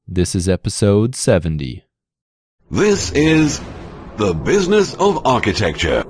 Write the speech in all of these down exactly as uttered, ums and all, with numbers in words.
This is episode seventy. This is The Business of Architecture.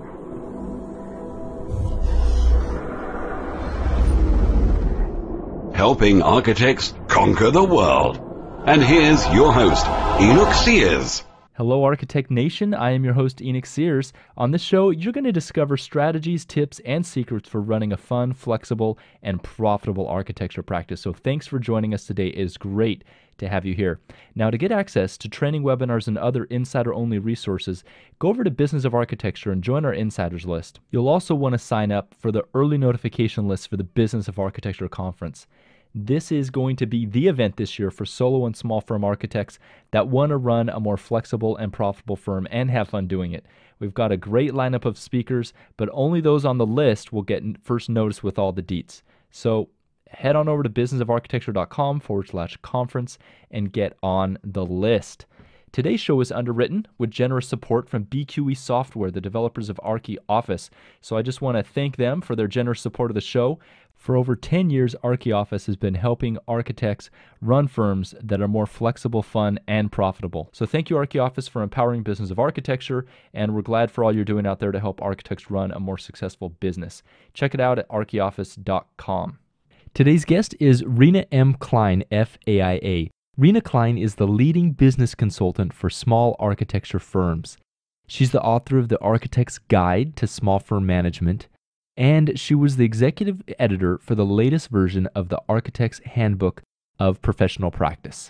Helping architects conquer the world. And here's your host, Enoch Sears. Hello, Architect Nation. I am your host, Enoch Sears. On this show, you're going to discover strategies, tips, and secrets for running a fun, flexible, and profitable architecture practice. So thanks for joining us today. It is great to have you here. Now, to get access to training webinars and other insider-only resources, go over to Business of Architecture and join our insiders list. You'll also want to sign up for the early notification list for the Business of Architecture conference. This is going to be the event this year for solo and small firm architects that want to run a more flexible and profitable firm and have fun doing it. We've got a great lineup of speakers, but only those on the list will get first notice with all the deets. So head on over to businessofarchitecture.com forward slash conference and get on the list. Today's show is underwritten with generous support from B Q E Software, the developers of Archi Office. So I just want to thank them for their generous support of the show. For over ten years, Archi Office has been helping architects run firms that are more flexible, fun, and profitable. So thank you, Archi Office, for empowering Business of Architecture, and we're glad for all you're doing out there to help architects run a more successful business. Check it out at archi office dot com. Today's guest is Rena M. Klein, F A I A. Rena Klein is the leading business consultant for small architecture firms. She's the author of The Architect's Guide to Small Firm Management, and she was the executive editor for the latest version of the Architect's Handbook of Professional Practice.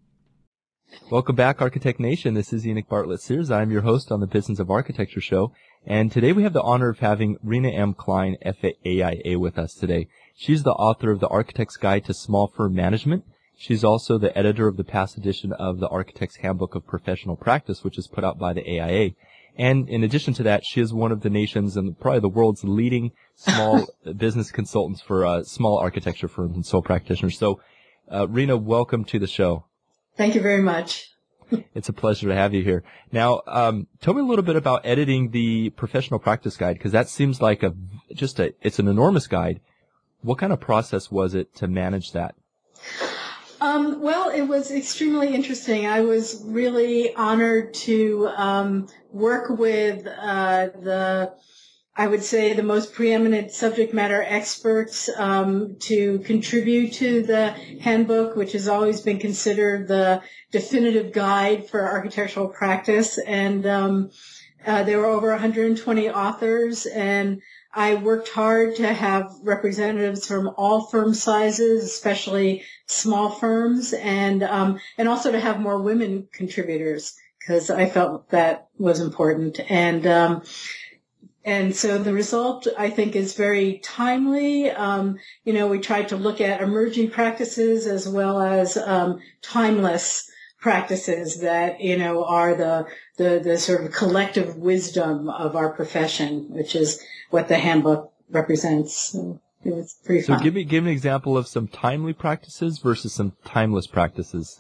Welcome back, Architect Nation. This is Enoch Bartlett Sears. I'm your host on the Business of Architecture show, and today we have the honor of having Rena M. Klein, F A I A, with us today. She's the author of The Architect's Guide to Small Firm Management. She's also the editor of the past edition of the Architect's Handbook of Professional Practice, which is put out by the A I A. And in addition to that, she is one of the nation's and probably the world's leading small business consultants for uh, small architecture firms and sole practitioners. So, uh, Rena, welcome to the show. Thank you very much. It's a pleasure to have you here. Now, um, tell me a little bit about editing the Professional Practice Guide, because that seems like a just a it's an enormous guide. What kind of process was it to manage that? Um, well, it was extremely interesting. I was really honored to um, work with uh, the, I would say, the most preeminent subject matter experts um, to contribute to the handbook, which has always been considered the definitive guide for architectural practice. And um, uh, there were over one hundred twenty authors, and I worked hard to have representatives from all firm sizes, especially small firms, and um, and also to have more women contributors, because I felt that was important. And um, and so the result, I think, is very timely. Um, you know, we tried to look at emerging practices as well as um, timeless practices that, you know, are the, the, the sort of collective wisdom of our profession, which is what the handbook represents. So it was pretty fun. So give me, give me an example of some timely practices versus some timeless practices.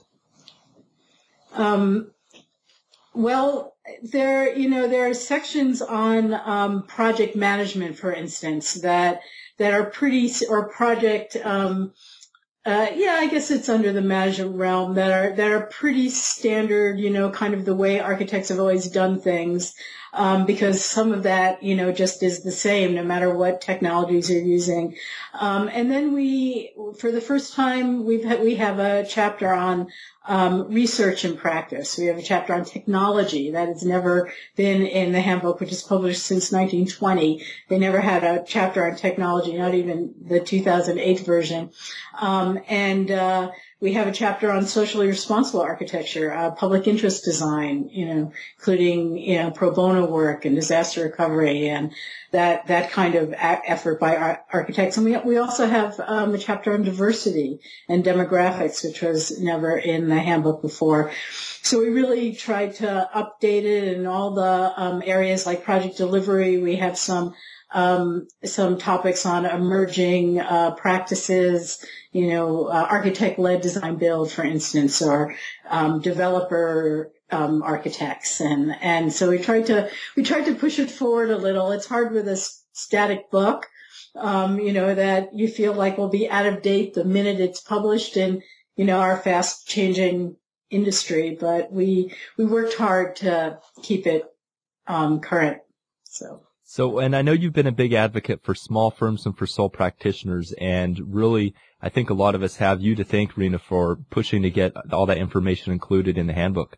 Um, well, there, you know, there are sections on, um, project management, for instance, that, that are pretty, or project, um, Uh, yeah, I guess it's under the management realm, that are that are pretty standard, you know, kind of the way architects have always done things, um, because some of that, you know, just is the same no matter what technologies you're using. Um, and then we, for the first time, we've had, we have a chapter on um, research and practice. We have a chapter on technology that has never been in the handbook, which is published since nineteen twenty. They never had a chapter on technology, not even the two thousand eight version. Um, and uh, we have a chapter on socially responsible architecture, uh, public interest design, you know, including, you know, pro bono work and disaster recovery and that that kind of a- effort by ar- architects. And we we also have um, a chapter on diversity and demographics, which was never in the handbook before. So we really tried to update it in all the um, areas like project delivery. We have some um, some topics on emerging uh, practices, you know, uh, architect-led design build, for instance, or um, developer um, architects, and and so we tried to we tried to push it forward a little. It's hard with a s- static book, um, you know, that you feel like will be out of date the minute it's published in, you know, our fast-changing industry, but we we worked hard to keep it um, current. So. So, and I know you've been a big advocate for small firms and for sole practitioners, and really, I think a lot of us have you to thank, Rena, for pushing to get all that information included in the handbook.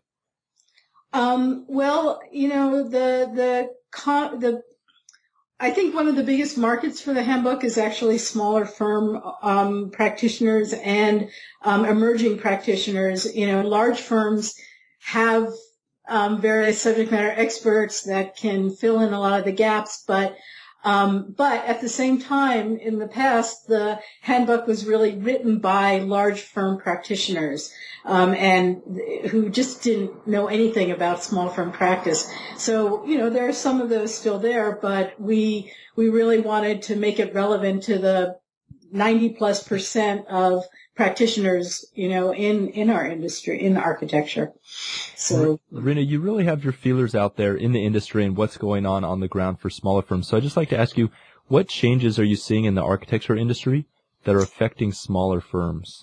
Um, well, you know, the, the, the, I think one of the biggest markets for the handbook is actually smaller firm, um, practitioners and, um, emerging practitioners. You know, large firms have, um, various subject matter experts that can fill in a lot of the gaps, but Um, but at the same time, in the past, the handbook was really written by large firm practitioners, um, and who just didn't know anything about small firm practice. So, you know, there are some of those still there, but we, we really wanted to make it relevant to the ninety plus percent of practitioners, you know, in, in our industry, in architecture. So, Rena, you really have your feelers out there in the industry and what's going on on the ground for smaller firms. So I'd just like to ask you, what changes are you seeing in the architecture industry that are affecting smaller firms?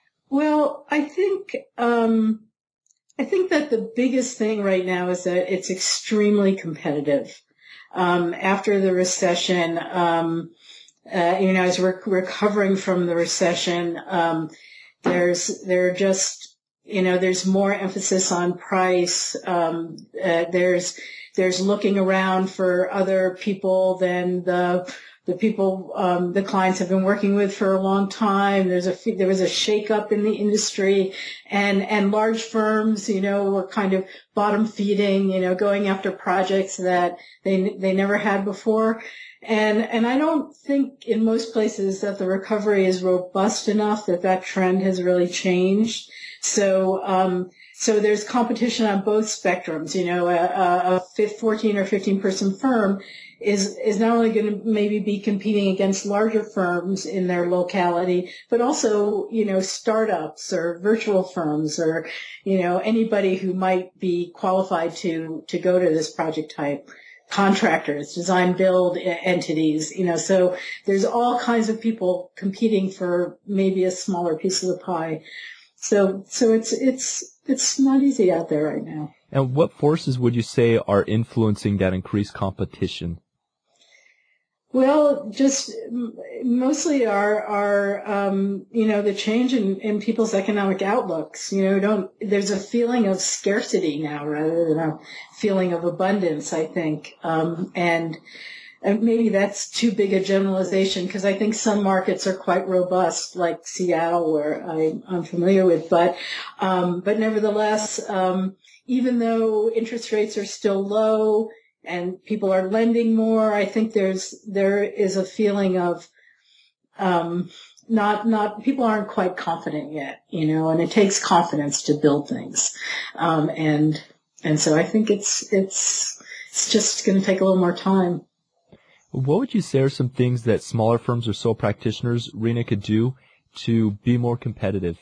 Well, I think, um, I think that the biggest thing right now is that it's extremely competitive. Um, after the recession, um, Uh, you know, as we're recovering from the recession, um, there's, there are just, you know, there's more emphasis on price. Um, uh, there's, there's looking around for other people than the, the people, um, the clients have been working with for a long time. There's a, there was a shakeup in the industry, and, and large firms, you know, were kind of bottom feeding, you know, going after projects that they, they never had before. And, and I don't think in most places that the recovery is robust enough that that trend has really changed. So, um, so there's competition on both spectrums. You know, a, a fourteen or fifteen person firm is, is not only going to maybe be competing against larger firms in their locality, but also, you know, startups or virtual firms or, you know, anybody who might be qualified to, to go to this project type. Contractors, design build entities, you know, so there's all kinds of people competing for maybe a smaller piece of the pie. So, so it's, it's, it's not easy out there right now. And what forces would you say are influencing that increased competition? Well, just mostly our, our, um, you know, the change in, in people's economic outlooks. You know, don't, there's a feeling of scarcity now rather than a feeling of abundance, I think. Um, and, and maybe that's too big a generalization because I think some markets are quite robust, like Seattle, where I, I'm familiar with. But, um, but nevertheless, um, even though interest rates are still low, and people are lending more, I think there's, there is a feeling of, um, not, not, people aren't quite confident yet, you know, and it takes confidence to build things. Um, and, and so I think it's, it's, it's just going to take a little more time. What would you say are some things that smaller firms or sole practitioners, Rena, could do to be more competitive?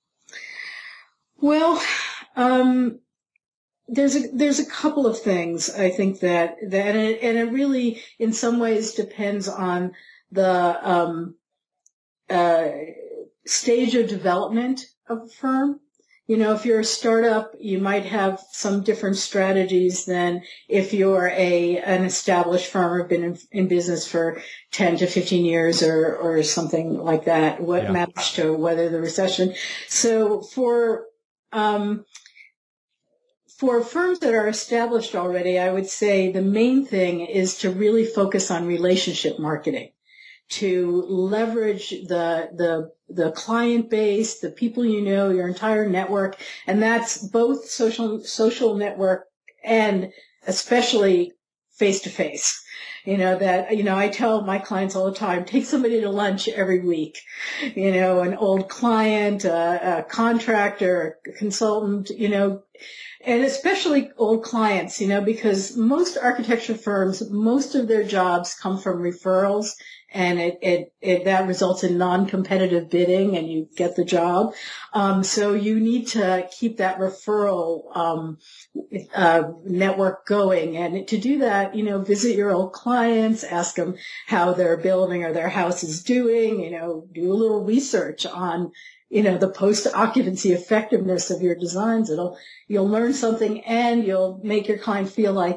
Well, um, There's a, there's a couple of things I think that, that, and it, and it really in some ways depends on the, um, uh, stage of development of a firm. You know, if you're a startup, you might have some different strategies than if you're a, an established firm or been in, in business for ten to fifteen years or, or something like that. What Yeah. matters to weather the recession. So for, um, For firms that are established already, I would say the main thing is to really focus on relationship marketing, to leverage the, the, the client base, the people you know, your entire network, and that's both social, social network and especially face to face. You know, that, you know, I tell my clients all the time, take somebody to lunch every week, you know, an old client, a, a contractor, a consultant, you know, and especially old clients, you know, because most architecture firms, most of their jobs come from referrals, and it, it, it that results in non-competitive bidding, and you get the job. Um, so you need to keep that referral um, uh, network going, and to do that, you know, visit your old clients, ask them how their building or their house is doing, you know, do a little research on, you know, the post-occupancy effectiveness of your designs. It'll, you'll learn something and you'll make your client feel like,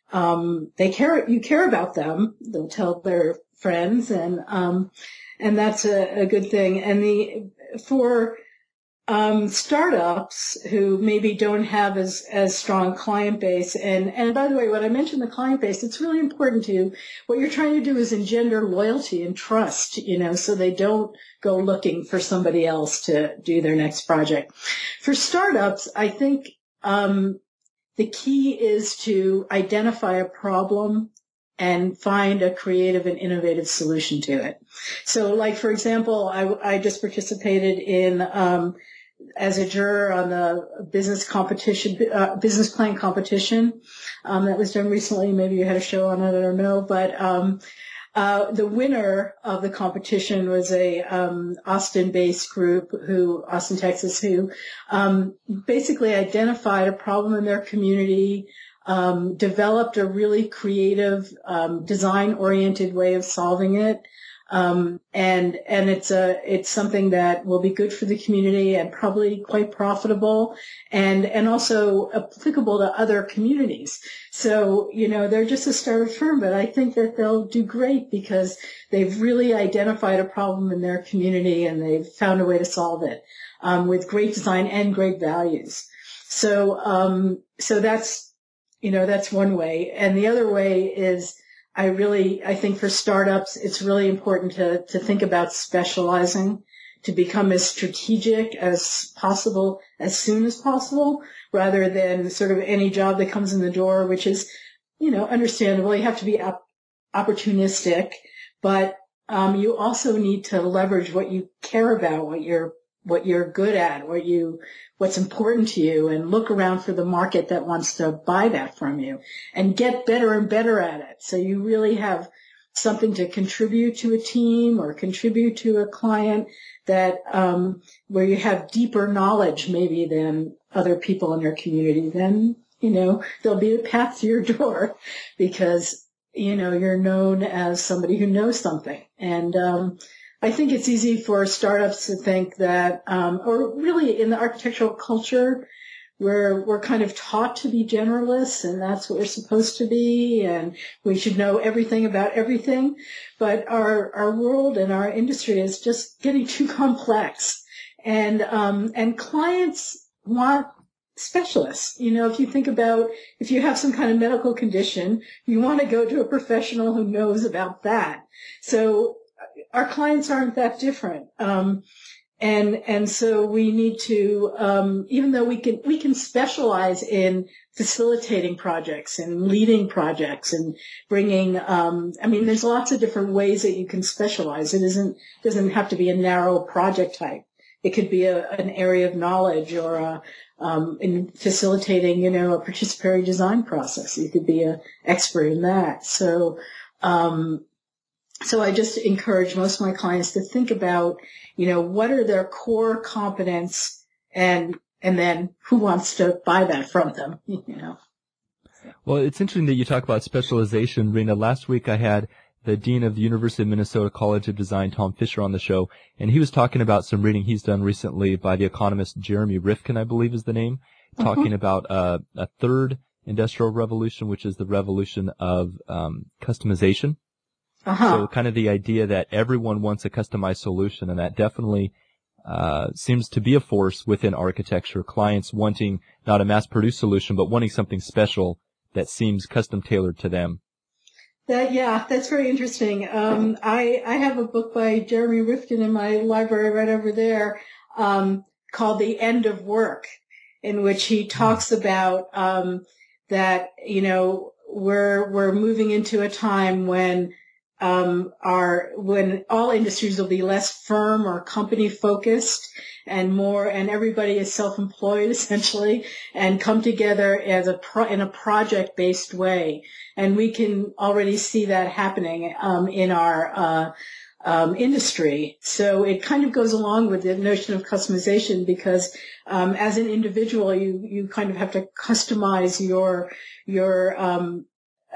um, they care, you care about them. They'll tell their friends and, um, and that's a, a good thing. And the, for, um, startups who maybe don't have as, as strong client base. And, and by the way, when I mentioned the client base, it's really important to, what you're trying to do is engender loyalty and trust, you know, so they don't go looking for somebody else to do their next project. For startups, I think, um, the key is to identify a problem and find a creative and innovative solution to it. So like, for example, I, I just participated in, um, as a juror on the business competition, uh, business plan competition, um, that was done recently. Maybe you had a show on it, I don't know, but, um, uh, the winner of the competition was a, um, Austin-based group who, Austin, Texas, who, um, basically identified a problem in their community, um, developed a really creative, um, design-oriented way of solving it. Um, and, and it's a, it's something that will be good for the community and probably quite profitable and, and also applicable to other communities. So, you know, they're just a startup firm, but I think that they'll do great because they've really identified a problem in their community and they've found a way to solve it, um, with great design and great values. So, um, so that's, you know, that's one way. And the other way is, I really, I think for startups, it's really important to, to think about specializing, to become as strategic as possible, as soon as possible, rather than sort of any job that comes in the door, which is, you know, understandable. You have to be op- opportunistic, but, um, you also need to leverage what you care about, what you're, what you're good at, what you, what's important to you, and look around for the market that wants to buy that from you and get better and better at it. So you really have something to contribute to a team or contribute to a client that, um, where you have deeper knowledge maybe than other people in your community. Then, you know, there'll be a path to your door because, you know, you're known as somebody who knows something. And, um, I think it's easy for startups to think that, um, or really in the architectural culture, we're, we're kind of taught to be generalists and that's what we're supposed to be and we should know everything about everything. But our, our world and our industry is just getting too complex. And, um, and clients want specialists. You know, if you think about, if you have some kind of medical condition, you want to go to a professional who knows about that. So, our clients aren't that different. Um, and, and so we need to, um, even though we can, we can specialize in facilitating projects and leading projects and bringing, um, I mean, there's lots of different ways that you can specialize. It isn't, doesn't have to be a narrow project type. It could be a, an area of knowledge or a, um, in facilitating, you know, a participatory design process. You could be an expert in that. So, um, So I just encourage most of my clients to think about, you know, what are their core competence and, and then who wants to buy that from them, you know. Well, it's interesting that you talk about specialization, Rena. Last week I had the dean of the University of Minnesota College of Design, Tom Fisher, on the show, and he was talking about some reading he's done recently by the economist Jeremy Rifkin, I believe is the name, mm-hmm. talking about uh, a third industrial revolution, which is the revolution of um, customization. Uh-huh. So kind of the idea that everyone wants a customized solution, and that definitely uh seems to be a force within architecture. Clients wanting not a mass-produced solution, but wanting something special that seems custom-tailored to them. That, yeah, that's very interesting. Um, I, I have a book by Jeremy Rifkin in my library right over there um, called The End of Work, in which he talks about um, that, you know, we're we're moving into a time when Um, are when all industries will be less firm or company focused and more, and everybody is self-employed essentially and come together as a pro, in a project-based way. And we can already see that happening um, in our uh, um, industry. So it kind of goes along with the notion of customization because um, as an individual, you you kind of have to customize your your um,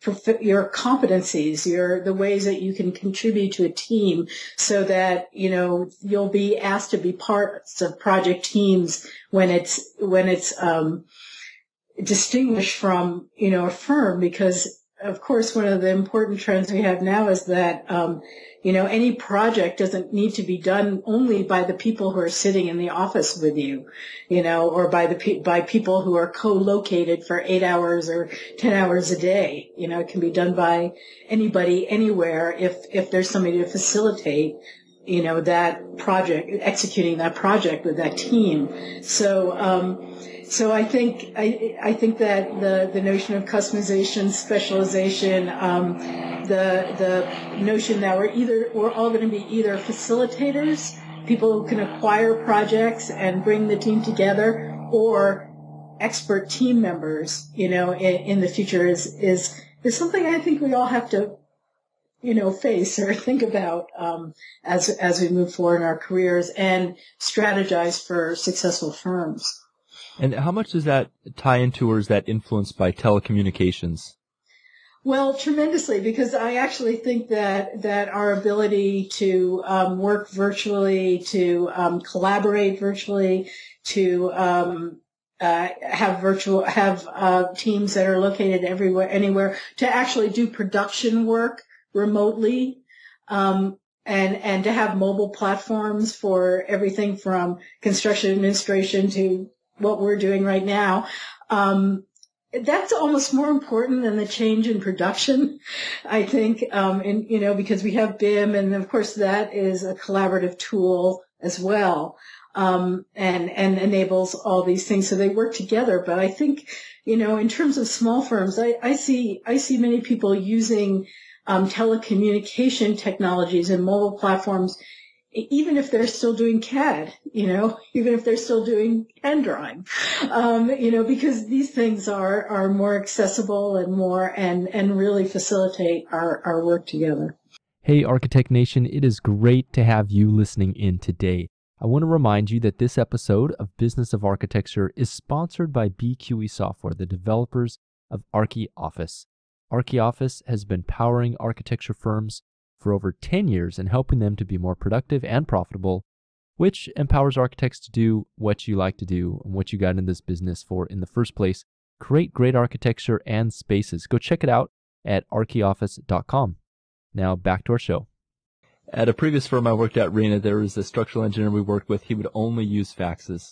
prof- your competencies, your the ways that you can contribute to a team, so that you know you'll be asked to be parts of project teams when it's when it's um, distinguished from you know a firm. Because of course, one of the important trends we have now is that um, you know any project doesn't need to be done only by the people who are sitting in the office with you, you know, or by the pe- by people who are co-located for eight hours or ten hours a day. You know, it can be done by anybody, anywhere, if if there's somebody to facilitate, you know, that project, executing that project with that team. So. Um, So I think I, I think that the, the notion of customization, specialization, um, the the notion that we're either we're all going to be either facilitators, people who can acquire projects and bring the team together, or expert team members, you know, in, in the future is is is something I think we all have to, you know, face or think about um, as as we move forward in our careers and strategize for successful firms. And how much does that tie into, or is that influenced by telecommunications? Well, tremendously, because I actually think that that our ability to um, work virtually, to um, collaborate virtually, to um, uh, have virtual have uh, teams that are located everywhere, anywhere, to actually do production work remotely, um, and and to have mobile platforms for everything from construction administration to what we're doing right now, um, that's almost more important than the change in production, I think, um, and, you know, because we have B I M, and of course that is a collaborative tool as well, um, and, and enables all these things. So they work together. But I think, you know, in terms of small firms, I, I see, I see many people using, um, telecommunication technologies and mobile platforms, even if they're still doing C A D, you know, even if they're still doing hand drawing, um, you know, because these things are, are more accessible and more, and, and really facilitate our, our work together. Hey, Architect Nation, it is great to have you listening in today. I want to remind you that this episode of Business of Architecture is sponsored by B Q E Software, the developers of ArchiOffice. ArchiOffice has been powering architecture firms for over ten years and helping them to be more productive and profitable, which empowers architects to do what you like to do and what you got in this business for in the first place: create great architecture and spaces. Go check it out at archi office dot com. Now back to our show. At a previous firm I worked at, Rena, there was a structural engineer we worked with. He would only use faxes.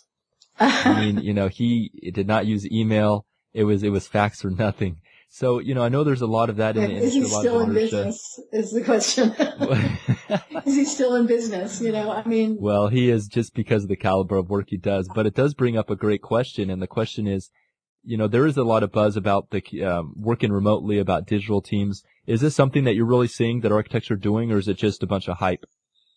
I mean, you know, he did not use email. It was it was fax or nothing. So, you know, I know there's a lot of that in the industry. Is he still in business, is the question. Is he still in business? You know, I mean. Well, he is, just because of the caliber of work he does. But it does bring up a great question. And the question is, you know, there is a lot of buzz about the um, working remotely, about digital teams. Is this something that you're really seeing that architects are doing, or is it just a bunch of hype?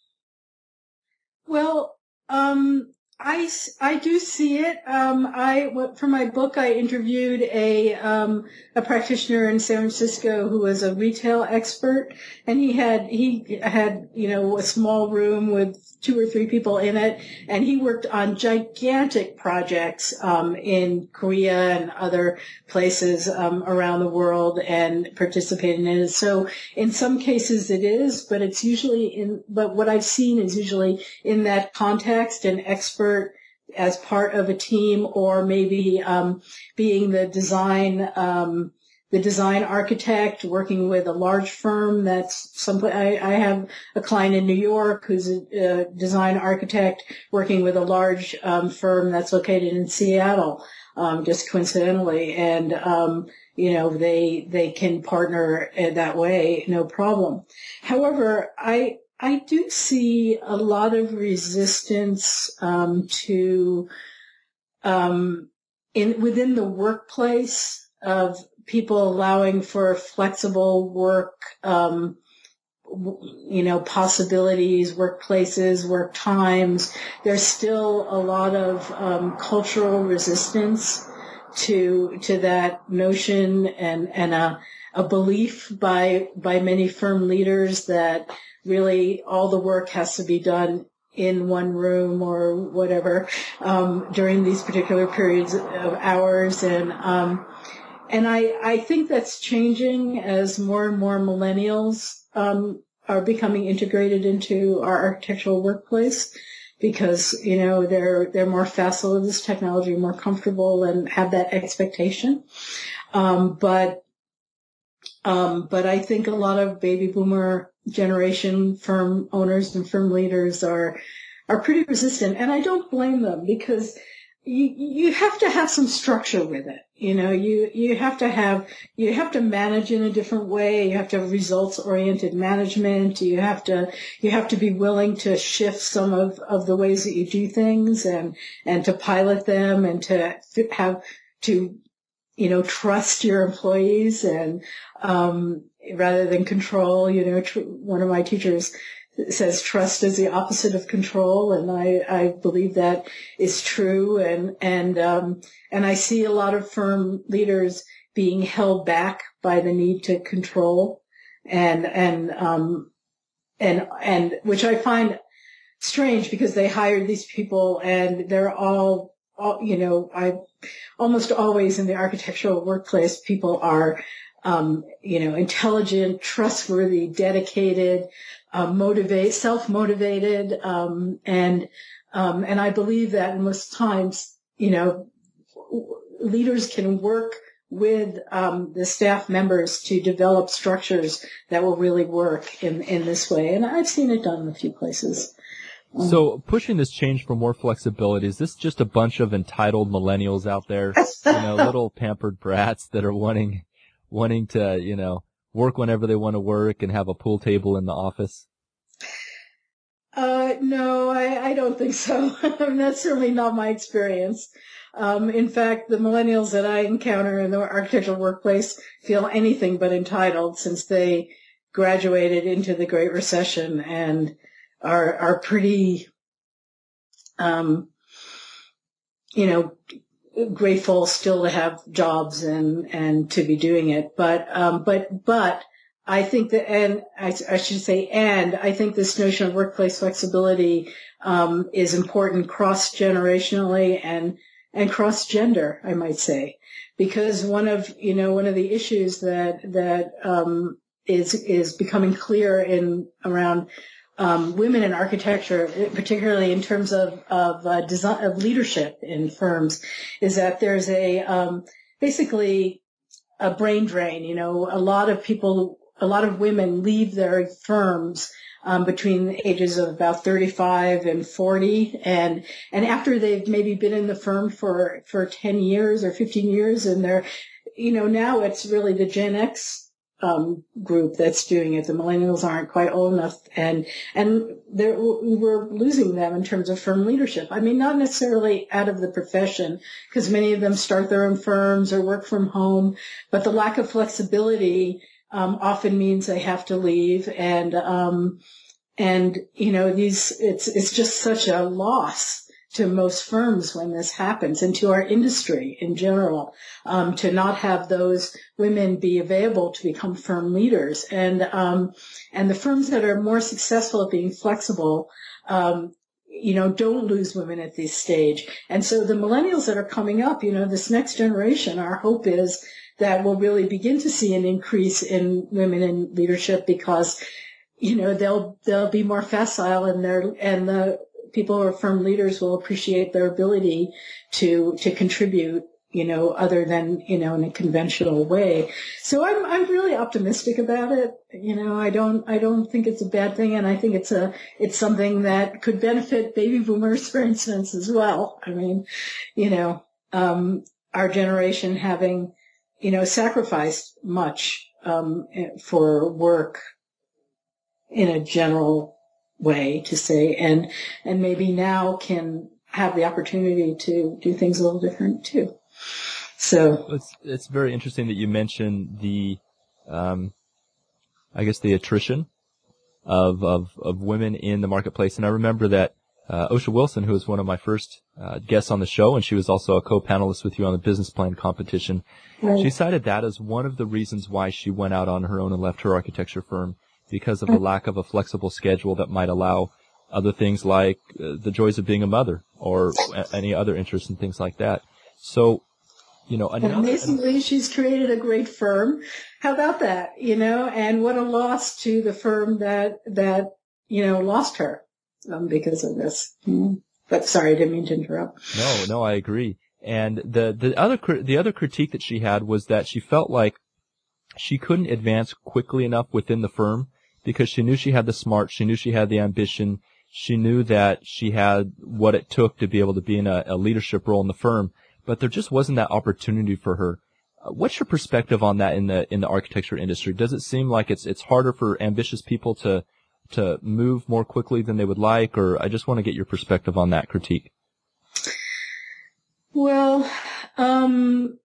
Well, um, I, I do see it. Um, I, for my book, I interviewed a, um, a practitioner in San Francisco who was a retail expert, and he had, he had, you know, a small room with two or three people in it, and he worked on gigantic projects, um, in Korea and other places, um, around the world, and participated in it. So in some cases it is, but it's usually in, but what I've seen is usually in that context, an expert as part of a team, or maybe um, being the design um, the design architect working with a large firm. That's some. I, I have a client in New York who's a, a design architect working with a large um, firm that's located in Seattle, um, just coincidentally, and um, you know they they can partner that way, no problem. However, I. I do see a lot of resistance um, to um, in within the workplace of people allowing for flexible work, um, you know, possibilities, workplaces, work times. There's still a lot of um, cultural resistance to to that notion, and and a a belief by by many firm leaders that really all the work has to be done in one room or whatever um, during these particular periods of hours. And um, and I, I think that's changing as more and more millennials um, are becoming integrated into our architectural workplace, because, you know, they're they're more facile with this technology, more comfortable, and have that expectation. Um, but um, but I think a lot of baby boomer generation firm owners and firm leaders are are pretty resistant, and I don't blame them, because you you have to have some structure with it. You know, you you have to have you have to manage in a different way. You have to have results oriented management. You have to you have to be willing to shift some of, of the ways that you do things, and and to pilot them, and to have to you know trust your employees, and um, rather than control. You know, tr- one of my teachers says trust is the opposite of control, and I, I believe that is true. And and um, and I see a lot of firm leaders being held back by the need to control, and and um, and and which I find strange, because they hired these people and they're all, all you know, I almost always in the architectural workplace, people are um, you know intelligent, trustworthy, dedicated. Uh, motivate, self-motivated, um, and um, and I believe that most times, you know, leaders can work with um, the staff members to develop structures that will really work in in this way. And I've seen it done in a few places. Um, so, pushing this change for more flexibility, is this just a bunch of entitled millennials out there, you know, little pampered brats that are wanting wanting to, you know, work whenever they want to work and have a pool table in the office? Uh, no, I, I don't think so. I mean, that's certainly not my experience. Um, in fact, the millennials that I encounter in the architectural workplace feel anything but entitled, since they graduated into the Great Recession and are are pretty, um, you know, grateful still to have jobs and, and to be doing it. But, um, but, but I think that, and I, I should say, and I think this notion of workplace flexibility, um, is important cross-generationally and, and cross-gender, I might say, because one of, you know, one of the issues that, that, um, is, is becoming clear in around Um, women in architecture, particularly in terms of of, uh, design, of leadership in firms, is that there's a um, basically a brain drain. You know, a lot of people, a lot of women leave their firms um, between the ages of about thirty-five and forty, and and after they've maybe been in the firm for for ten years or fifteen years, and they're, you know, now it's really the Gen X Um, group that's doing it. The millennials aren't quite old enough, and and we're losing them in terms of firm leadership. I mean, not necessarily out of the profession, because many of them start their own firms or work from home, but the lack of flexibility um, often means they have to leave, and um, and you know these it's it's just such a loss to most firms when this happens, and to our industry in general, um, to not have those women be available to become firm leaders. And um, and the firms that are more successful at being flexible, um, you know, don't lose women at this stage. And so the millennials that are coming up, you know, this next generation, our hope is that we'll really begin to see an increase in women in leadership, because, you know, they'll they'll be more facile, and their and the people who are firm leaders will appreciate their ability to to contribute, you know, other than, you know, in a conventional way. So I'm I'm really optimistic about it. You know, I don't I don't think it's a bad thing, and I think it's a it's something that could benefit baby boomers, for instance, as well. I mean, you know, um, our generation having, you know, sacrificed much um, for work in a general way, to say, and and maybe now can have the opportunity to do things a little different too. So it's it's very interesting that you mentioned the, um, I guess the attrition of of of women in the marketplace, and I remember that uh, Osha Wilson, who was one of my first uh, guests on the show, and she was also a co-panelist with you on the business plan competition. Right. She cited that as one of the reasons why she went out on her own and left her architecture firm, because of the lack of a flexible schedule that might allow other things like uh, the joys of being a mother, or a- any other interests and things like that. So You know, And another, amazingly, she's created a great firm. How about that? You know, and what a loss to the firm that, that, you know, lost her, um, because of this. Mm. But sorry, I didn't mean to interrupt. No, no, I agree. And the, the other, the other critique that she had was that she felt like she couldn't advance quickly enough within the firm because she knew she had the smarts, she knew she had the ambition, she knew that she had what it took to be able to be in a, a leadership role in the firm, but there just wasn't that opportunity for her. Uh, what's your perspective on that in the in the architecture industry? Does it seem like it's it's harder for ambitious people to to move more quickly than they would like, or I just want to get your perspective on that critique? Well, um,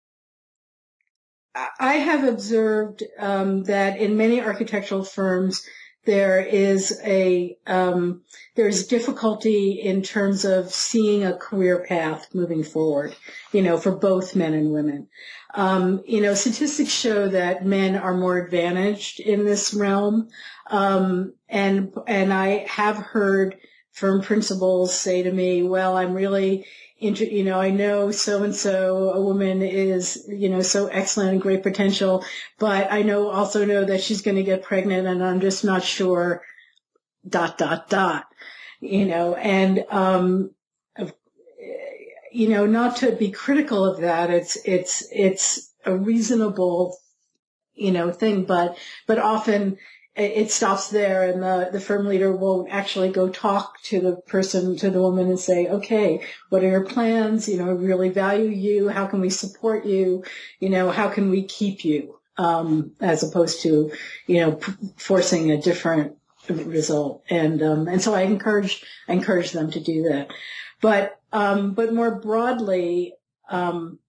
I have observed um, that in many architectural firms there is a um, there's difficulty in terms of seeing a career path moving forward, you know, for both men and women. Um, you know, statistics show that men are more advantaged in this realm, um, and and I have heard firm principals say to me, "Well, I'm really." You know, I know so-and-so, a woman is, you know, so excellent and great potential, but I know, also know that she's going to get pregnant and I'm just not sure, dot, dot, dot, you know, and, um, you know, not to be critical of that. It's, it's, it's a reasonable, you know, thing, but, but often it stops there and the, the firm leader won't actually go talk to the person, to the woman and say, okay, what are your plans? You know, we really value you. How can we support you? You know, how can we keep you? Um, as opposed to, you know, p- forcing a different result. And, um, and so I encourage, I encourage them to do that. But, um, but more broadly, um,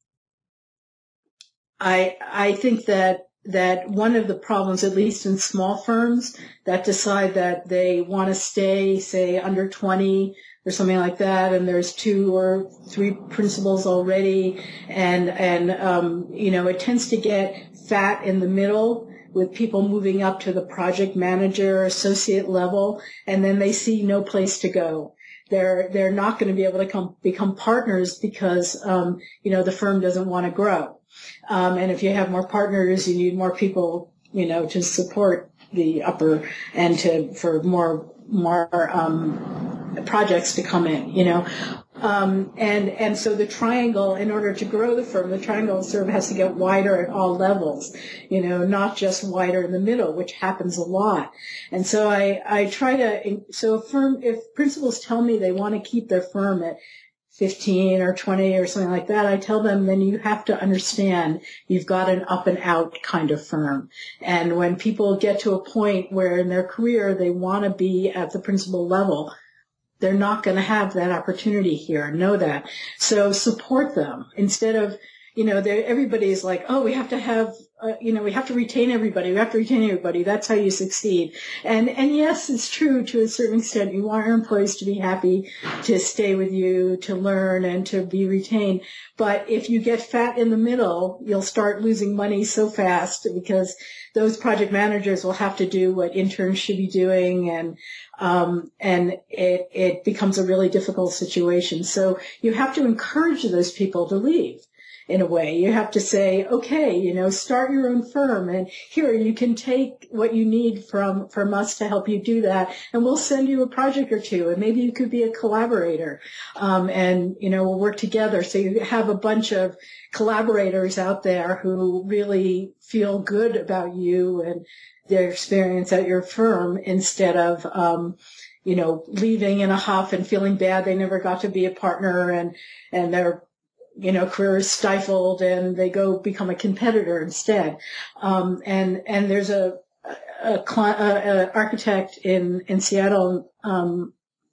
I, I think that that one of the problems, at least in small firms that decide that they want to stay, say, under twenty or something like that, and there's two or three principals already, and, and, um, you know, it tends to get fat in the middle with people moving up to the project manager, associate level, and then they see no place to go. They're, they're not going to be able to come, become partners because, um, you know, the firm doesn't want to grow. Um, and if you have more partners, you need more people, you know, to support the upper and to, for more, more, um, projects to come in, you know. Um, and, and so the triangle, in order to grow the firm, the triangle sort of has to get wider at all levels, you know, not just wider in the middle, which happens a lot. And so I, I try to, so a firm, if principals tell me they want to keep their firm at fifteen or twenty or something like that, I tell them then you have to understand you've got an up and out kind of firm. And when people get to a point where in their career they want to be at the principal level, they're not going to have that opportunity here. Know that. So support them instead of, you know, everybody's like, oh, we have to have, uh, you know, we have to retain everybody. We have to retain everybody. That's how you succeed. And, and yes, it's true to a certain extent. You want your employees to be happy to stay with you, to learn and to be retained. But if you get fat in the middle, you'll start losing money so fast because those project managers will have to do what interns should be doing, and um, and it, it becomes a really difficult situation. So you have to encourage those people to leave. In a way, you have to say, okay, you know, start your own firm, and here you can take what you need from from us to help you do that, and we'll send you a project or two, and maybe you could be a collaborator, um, and you know, we'll work together. So you have a bunch of collaborators out there who really feel good about you and their experience at your firm, instead of um, you know, leaving in a huff and feeling bad they never got to be a partner, and and they're you know, career is stifled and they go become a competitor instead. Um, and, and there's a, a, a, a architect in, in Seattle, um,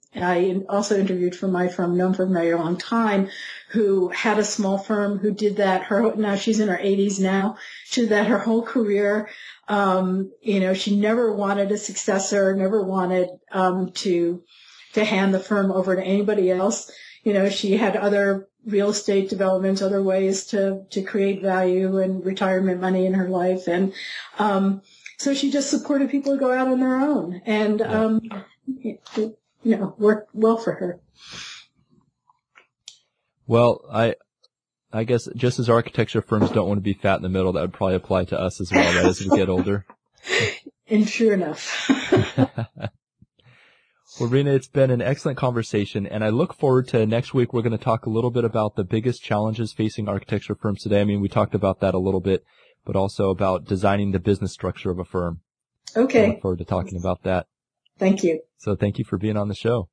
I also interviewed for my firm, known for a very long time, who had a small firm who did that. Her, now she's in her eighties now. She did that her whole career. Um, you know, she never wanted a successor, never wanted, um, to, to hand the firm over to anybody else. You know, she had other real estate developments, other ways to, to create value and retirement money in her life. And, um, so she just supported people to go out on their own, and, um, it, it, you know, worked well for her. Well, I, I guess just as architecture firms don't want to be fat in the middle, that would probably apply to us as well, right, as we get older. And true enough. Well, Rena, it's been an excellent conversation, and I look forward to next week. We're going to talk a little bit about the biggest challenges facing architecture firms today. I mean, we talked about that a little bit, but also about designing the business structure of a firm. Okay. I look forward to talking about that. Thank you. So thank you for being on the show.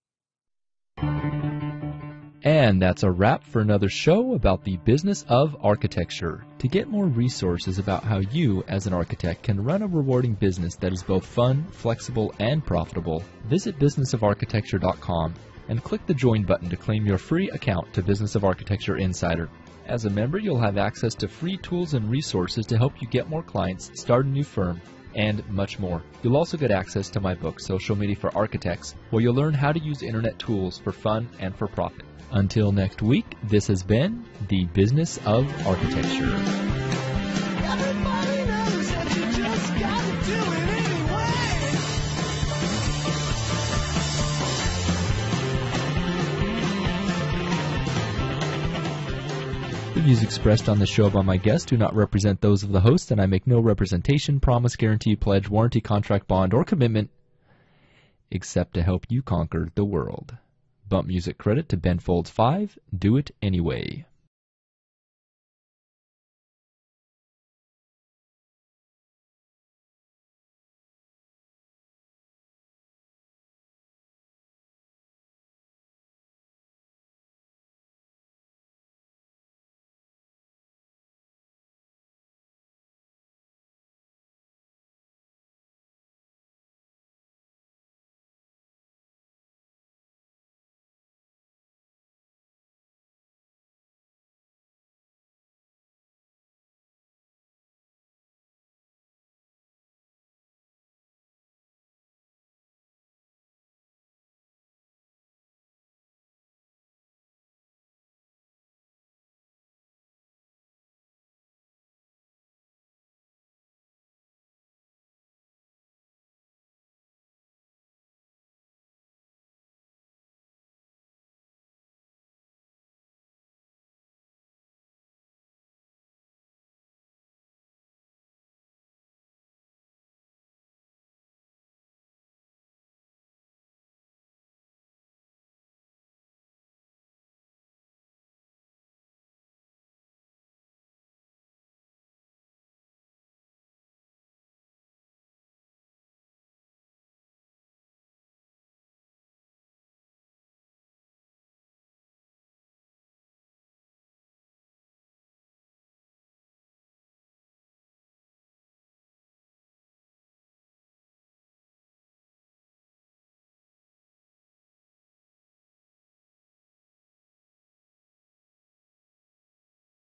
And that's a wrap for another show about the business of architecture. To get more resources about how you, as an architect, can run a rewarding business that is both fun, flexible, and profitable, visit business of architecture dot com and click the Join button to claim your free account to Business of Architecture Insider. As a member, you'll have access to free tools and resources to help you get more clients, start a new firm, and much more. You'll also get access to my book, Social Media for Architects, where you'll learn how to use internet tools for fun and for profit. Until next week, this has been The Business of Architecture. Everybody knows that you just gotta do it anyway. The views expressed on the show by my guests do not represent those of the host, and I make no representation, promise, guarantee, pledge, warranty, contract, bond, or commitment except to help you conquer the world. Bump music credit to Ben Folds five, Do It Anyway.